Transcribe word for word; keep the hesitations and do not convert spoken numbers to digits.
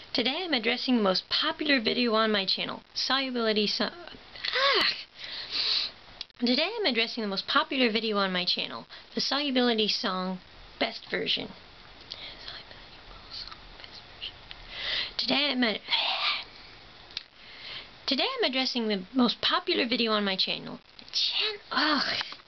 Today I'm addressing the most popular video on my channel, Solubility Song. Ah! Today I'm addressing the most popular video on my channel, the Solubility Song Best Version. Today I'm ad Today I'm addressing the most popular video on my channel. The chan Ugh.